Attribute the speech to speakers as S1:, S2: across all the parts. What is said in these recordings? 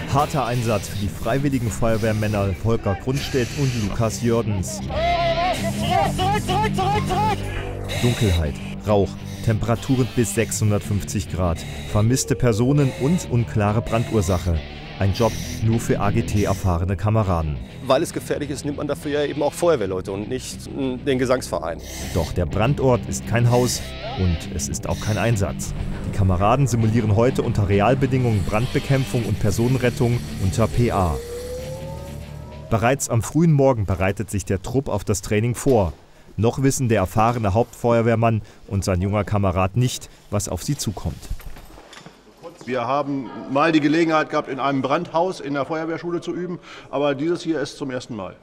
S1: Harter Einsatz für die freiwilligen Feuerwehrmänner Volker Grundstedt und Lukas Jördens. Dunkelheit, Rauch, Temperaturen bis 650 Grad, vermisste Personen und unklare Brandursache. Ein Job nur für AGT-erfahrene Kameraden.
S2: Weil es gefährlich ist, nimmt man dafür ja eben auch Feuerwehrleute und nicht den Gesangsverein.
S1: Doch der Brandort ist kein Haus und es ist auch kein Einsatz. Die Kameraden simulieren heute unter Realbedingungen Brandbekämpfung und Personenrettung unter PA. Bereits am frühen Morgen bereitet sich der Trupp auf das Training vor. Noch wissen der erfahrene Hauptfeuerwehrmann und sein junger Kamerad nicht, was auf sie zukommt.
S3: Wir haben mal die Gelegenheit gehabt, in einem Brandhaus in der Feuerwehrschule zu üben, aber dieses hier ist zum ersten Mal.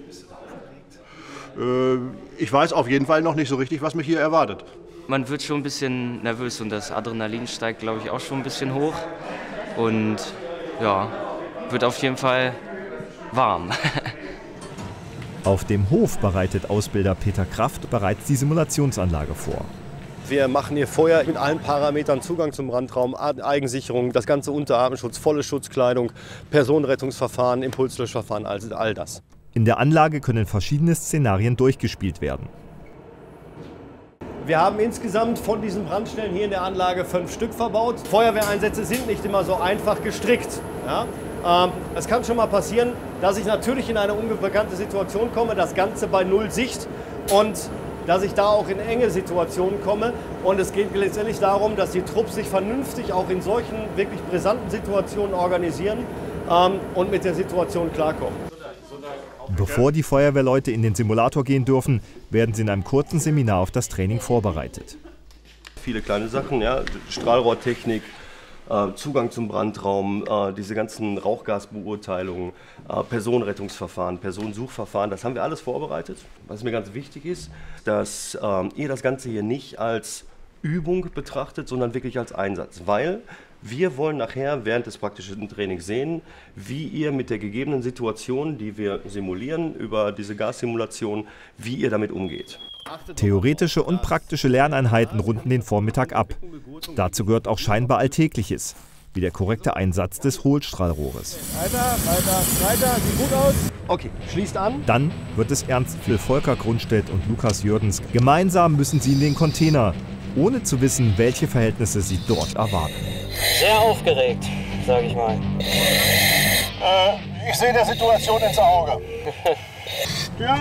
S3: Ich weiß auf jeden Fall noch nicht so richtig, was mich hier erwartet.
S4: Man wird schon ein bisschen nervös und das Adrenalin steigt, glaube ich, auch schon ein bisschen hoch. Und ja, wird auf jeden Fall warm.
S1: Auf dem Hof bereitet Ausbilder Peter Kraft bereits die Simulationsanlage vor.
S2: Wir machen hier Feuer mit allen Parametern, Zugang zum Brandraum, Eigensicherung, das ganze Unterarmenschutz, volle Schutzkleidung, Personenrettungsverfahren, Impulslöschverfahren, also all das.
S1: In der Anlage können verschiedene Szenarien durchgespielt werden.
S2: Wir haben insgesamt von diesen Brandstellen hier in der Anlage 5 Stück verbaut. Feuerwehreinsätze sind nicht immer so einfach gestrickt. Ja? Es kann schon mal passieren, dass ich natürlich in eine unbekannte Situation komme, das Ganze bei Null Sicht und dass ich da auch in enge Situationen komme. Und es geht letztendlich darum, dass die Trupps sich vernünftig auch in solchen wirklich brisanten Situationen organisieren und mit der Situation klarkommen.
S1: Bevor die Feuerwehrleute in den Simulator gehen dürfen, werden sie in einem kurzen Seminar auf das Training vorbereitet.
S2: Viele kleine Sachen, ja, Strahlrohrtechnik, Zugang zum Brandraum, diese ganzen Rauchgasbeurteilungen, Personenrettungsverfahren, Personensuchverfahren, das haben wir alles vorbereitet. Was mir ganz wichtig ist, dass ihr das Ganze hier nicht als Übung betrachtet, sondern wirklich als Einsatz, weil wir wollen nachher während des praktischen Trainings sehen, wie ihr mit der gegebenen Situation, die wir simulieren, über diese Gassimulation, wie ihr damit umgeht.
S1: Theoretische und praktische Lerneinheiten runden den Vormittag ab. Dazu gehört auch scheinbar Alltägliches, wie der korrekte Einsatz des Hohlstrahlrohres.
S2: Weiter, sieht gut aus. Okay, schließt an.
S1: Dann wird es ernst für Volker Grundstedt und Lukas Jördens. Gemeinsam müssen sie in den Container, ohne zu wissen, welche Verhältnisse sie dort erwarten.
S5: Sehr aufgeregt, sage ich mal.
S3: Ich sehe der Situation ins Auge. Ja.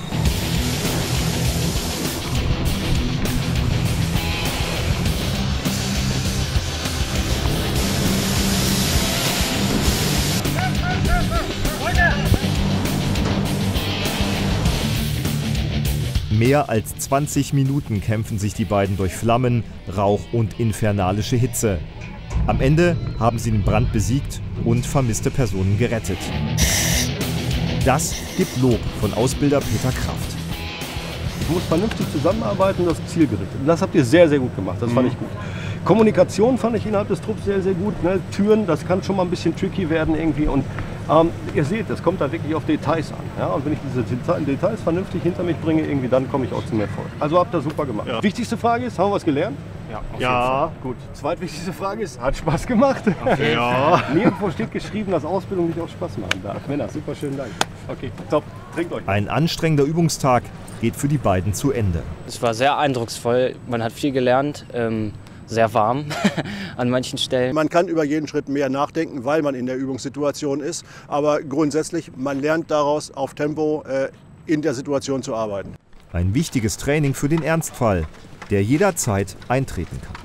S1: Mehr als 20 Minuten kämpfen sich die beiden durch Flammen, Rauch und infernalische Hitze. Am Ende haben sie den Brand besiegt und vermisste Personen gerettet. Das gibt Lob von Ausbilder Peter Kraft.
S2: Ich muss vernünftig zusammenarbeiten und das zielgerichtet. Das habt ihr sehr, sehr gut gemacht, das fand ich gut. Kommunikation fand ich innerhalb des Trupps sehr, sehr gut. Ne? Türen, das kann schon mal ein bisschen tricky werden irgendwie. Und ihr seht, es kommt da wirklich auf Details an. Ja? Und wenn ich diese Details vernünftig hinter mich bringe, irgendwie, dann komme ich auch zum Erfolg. Also habt ihr super gemacht. Ja. Wichtigste Frage ist, haben wir was gelernt?
S5: Ja, auf jeden
S2: Fall. Gut. Zweitwichtigste Frage ist, hat Spaß gemacht? Ja. Nirgendwo steht geschrieben, dass Ausbildung nicht auch Spaß machen darf. Männer, super, schönen Dank. Okay, top. Trinkt euch.
S1: Ein anstrengender Übungstag geht für die beiden zu Ende.
S4: Es war sehr eindrucksvoll, man hat viel gelernt. Sehr warm an manchen Stellen.
S3: Man kann über jeden Schritt mehr nachdenken, weil man in der Übungssituation ist. Aber grundsätzlich, man lernt daraus auf Tempo in der Situation zu arbeiten.
S1: Ein wichtiges Training für den Ernstfall, der jederzeit eintreten kann.